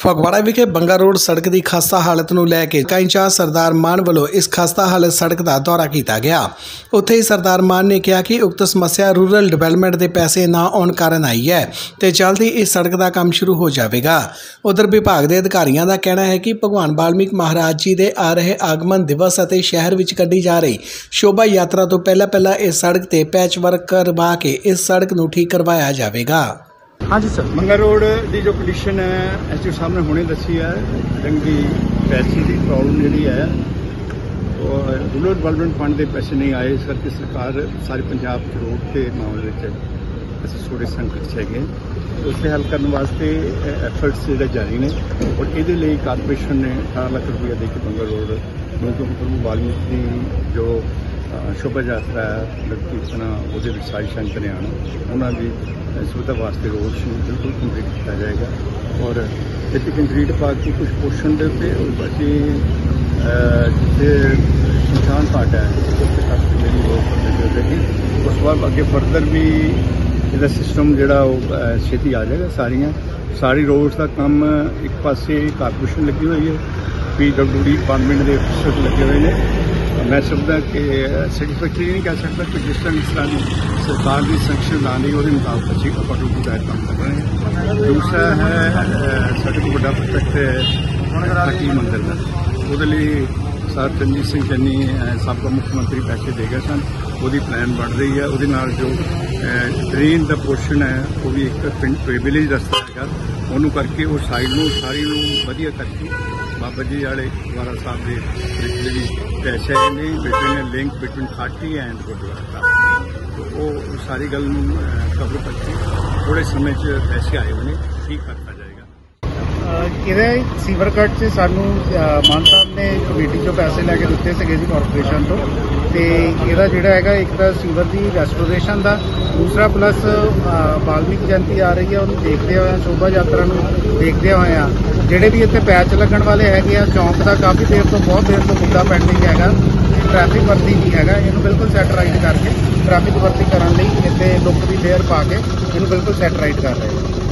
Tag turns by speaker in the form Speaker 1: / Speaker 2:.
Speaker 1: ਫਗਵਾੜਾ ਵਿਖੇ ਬੰਗਾ ਰੋਡ ਸੜਕ ਦੀ ਖਸਤਾ ਹਾਲਤ ਨੂੰ ਲੈ ਕੇ ਇੰਚਾਰਜ ਸਰਦਾਰ ਮਾਨ ਵੱਲੋਂ ਇਸ ਖਸਤਾ ਹਾਲਤ ਸੜਕ ਦਾ ਦੌਰਾ ਕੀਤਾ ਗਿਆ। ਉੱਥੇ ਹੀ ਸਰਦਾਰ ਮਾਨ ਨੇ ਕਿਹਾ ਕਿ ਉਕਤ ਸਮੱਸਿਆ ਰੂਰਲ ਡਿਵੈਲਪਮੈਂਟ ਦੇ ਪੈਸੇ ਨਾ ਆਉਣ ਕਾਰਨ ਆਈ ਹੈ ਤੇ ਜਲਦੀ ਇਸ ਸੜਕ ਦਾ ਕੰਮ ਸ਼ੁਰੂ ਹੋ ਜਾਵੇਗਾ। ਉਧਰ ਵਿਭਾਗ ਦੇ ਅਧਿਕਾਰੀਆਂ ਦਾ ਕਹਿਣਾ ਹੈ ਕਿ ਭਗਵਾਨ ਵਾਲਮੀਕ ਮਹਾਰਾਜ ਜੀ ਦੇ ਆ ਰਹੇ ਆਗਮਨ ਦਿਵਸ ਅਤੇ ਸ਼ਹਿਰ ਵਿੱਚ ਕੱਢੀ ਜਾ ਰਹੀ ਸ਼ੋਭਾ ਯਾਤਰਾ ਤੋਂ ਪਹਿਲਾਂ ਇਸ ਸੜਕ ਤੇ ਪੈਚ ਵਰਕ ਕਰਵਾ ਕੇ ਇਸ ਸੜਕ ਨੂੰ ਠੀਕ ਕਰਵਾਇਆ ਜਾਵੇਗਾ।
Speaker 2: हाँ जी सर,
Speaker 3: मंगा रोड की जो कंडीशन है एस साहब ने हुणे दसी है, रंगी पैसे की प्रॉब्लम जी है और रूरल डिवेलपमेंट फंड के पैसे नहीं आए। इस करके सरकार सारे पंजाब रोड के मामले अस थोड़े संकट से है, उससे हल करने वास्ते एफर्ट्स जो जारी ने और ये कारपोरेशन ने 18 लाख रुपया दे के मंगा रोड प्रभु वाल्मीकि की जो शोभा यात्रा है लड़की वो साई शंकर ने आना उन्होंने सुविधा वास्ते रोड बिल्कुल कंप्लीट किया जाएगा और इतने कंक्रीट पा के कुछ पोर्शन के उत्ते बाकी जिथे शमशान घाट है उसके तक मेरी रोड कंप्लीट हो जाएगी। उस बाद अगे फर्दर भी इसका सिस्टम जोड़ा छेती आ जाएगा। सारी रोड का काम एक पासे कारपोरेशन लगी हुई है, PWD डिपार्टमेंट के अफसर लगे हुए हैं। मैं समझदा कि सैटिस्फैक्टरी नहीं कह सकता कि जिस तरह सरकार की संक्शन आ रही वो मुताबिक अच्छी अपॉर्चुनिटी के तहत काम कर रहे हैं। दूसरा है साढ़े को बड़ा प्रोजेक्ट है हकीम मंदिर का, वो सर चरणजीत सिंह चन्नी साबका मुख्यमंत्री पैसे दे गए सन, वो प्लान बन रही है। वो जो ट्रेन का पोर्शन है वो भी एक विलेज रस्ता है उन्होंने करके वो साइड में सारी वधिया करके बाबा जी वाले गुरुद्वारा साहब के जी पैसे ने बिटवीन लिंक बिटवीन खाटी एंड गुरुद्वारा साहब, तो वो सारी गल कवर करके थोड़े समय पैसे आए उन्हें ठीक करता जाएगा।
Speaker 2: ਇਹਦੇ ਸੀਵਰ ਕੱਟ 'ਚ ਸਾਨੂੰ ਮਾਨ ਸਾਹਿਬ ਨੇ ਕਮੇਟੀ 'ਚੋਂ ਪੈਸੇ ਲੈ ਕੇ ਦਿੱਤੇ ਸੀਗੇ ਜੀ ਕਾਰਪੋਰੇਸ਼ਨ ਤੋਂ, ਤੇ ਇਹਦਾ ਜਿਹੜਾ ਹੈਗਾ ਇੱਕ ਤਾਂ ਸੀਵਰ ਦੀ ਰੈਸਟੋਰੇਸ਼ਨ ਦਾ, ਦੂਸਰਾ ਪਲੱਸ ਵਾਲਮੀਕ ਜਯੰਤੀ ਆ ਰਹੀ ਹੈ ਉਹਨੂੰ ਦੇਖਦੇ ਹੋਏ ਸ਼ੋਭਾ ਯਾਤਰਾ ਨੂੰ ਦੇਖਦੇ ਹੋਏ ਆ ਜਿਹੜੇ ਵੀ ਇੱਥੇ ਪੈਚ ਲੱਗਣ ਵਾਲੇ ਹੈਗੇ ਆ ਚੌਂਕ ਦਾ ਕਾਫੀ ਦੇਰ ਤੋਂ ਬਹੁਤ ਦੇਰ ਤੋਂ ਮੁੱਦਾ ਪੈਂਡਿੰਗ ਹੈਗਾ। ਟ੍ਰੈਫਿਕ ਵਰਤੀ ਨਹੀਂ ਹੈਗਾ, ਇਹਨੂੰ ਬਿਲਕੁਲ ਸੈਟ ਰਾਈਟ ਕਰਕੇ ਟ੍ਰੈਫਿਕ ਵਰਤੀ ਕਰਨ ਲਈ ਇੱਥੇ ਲੁੱਕ ਦੀ ਲੇਅਰ ਪਾ ਕੇ ਇਹਨੂੰ ਬਿਲਕੁਲ ਸੈਟ ਰਾਈਟ ਕਰ ਰਹੇ